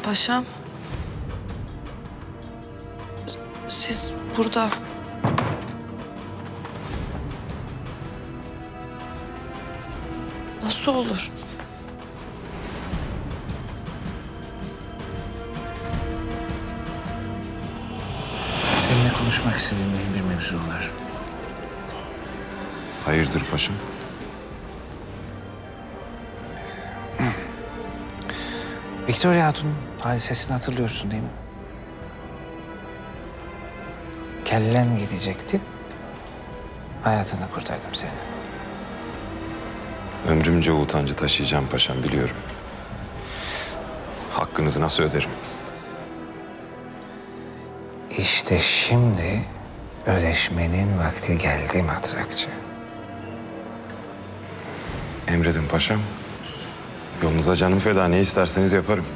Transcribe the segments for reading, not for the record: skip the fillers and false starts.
Paşam. Siz burada. Nasıl olur? Seninle konuşmak istediğim mühim bir mevzu var. Hayırdır paşam? Victoria Hatun hadisesini hatırlıyorsun değil mi? Kellen gidecekti. Hayatını kurtardım seni. Ömrümce o utancı taşıyacağım paşam, biliyorum. Hakkınızı nasıl öderim? İşte şimdi ödeşmenin vakti geldi matrakçı. Emredin paşam. Yolunuza canım feda, ne isterseniz yaparım.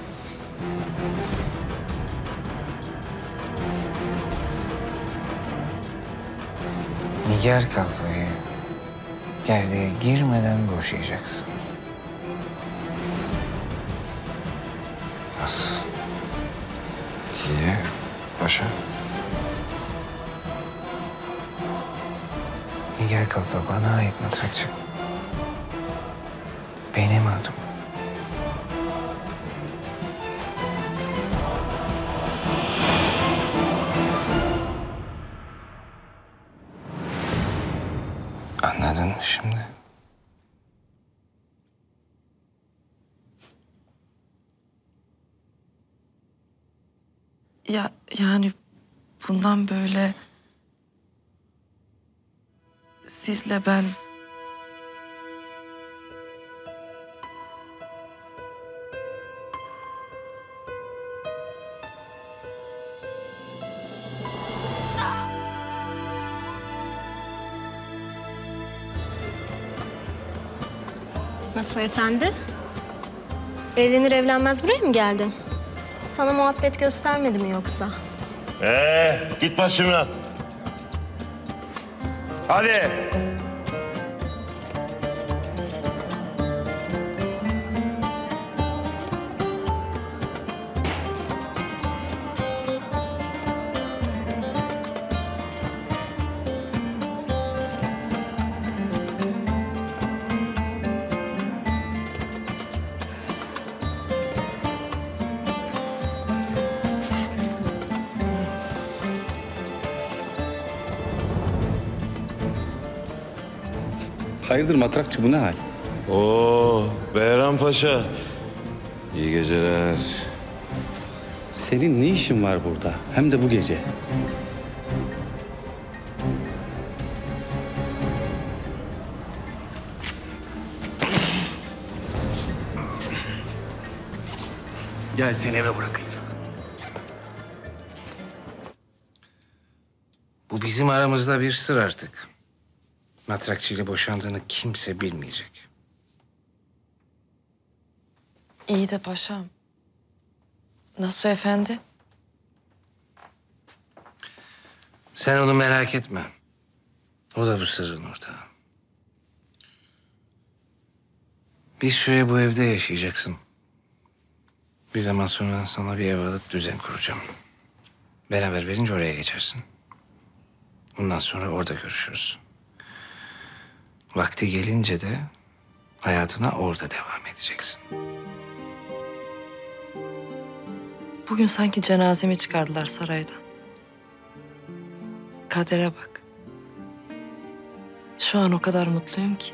Nigar Kalfa'yı gerdeğe girmeden boşayacaksın. Nasıl? Niye paşa? Nigar Kalfa bana ait matrakçı. Benim adım. Anladın mı şimdi? Yani bundan böyle sizle ben Nasıl efendi? Evlenir evlenmez buraya mı geldin? Sana muhabbet göstermedi mi yoksa? Git başımdan. Hadi. Hayırdır matrakçı, bu ne hal? Oo, Behram Paşa. İyi geceler. Senin ne işin var burada? Hem de bu gece. Gel seni eve bırakayım. Bu bizim aramızda bir sır artık. Matrakçı ile boşandığını kimse bilmeyecek. iyi de paşam. Nasıl efendi? Sen onu merak etme. O da bu sırrın ortağı. Bir süre bu evde yaşayacaksın. Bir zaman sonra sana bir ev alıp düzen kuracağım. Beraber verince oraya geçersin. Bundan sonra orada görüşürüz. Vakti gelince de hayatına orada devam edeceksin. Bugün sanki cenazemi çıkardılar saraydan. Kadere bak. Şu an o kadar mutluyum ki.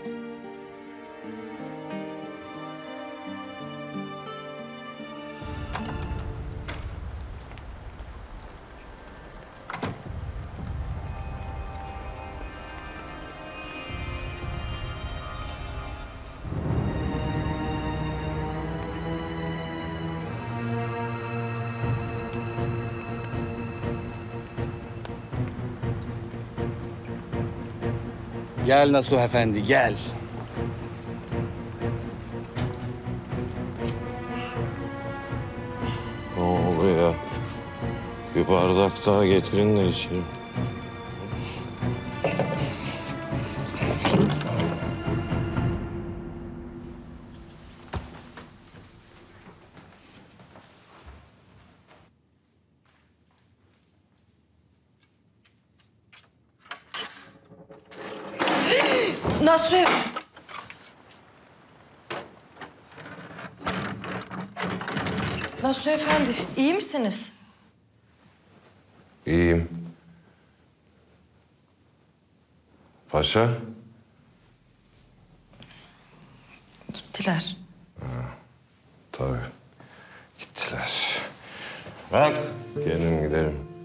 Gel Nasuh Efendi, gel. Ne oluyor? Bir bardak daha getirin de içeyim. Nasuh Nasuh Efendi, iyi misiniz? İyiyim. Paşa? Gittiler. Tabii. Gittiler. Bak, gelin gidelim.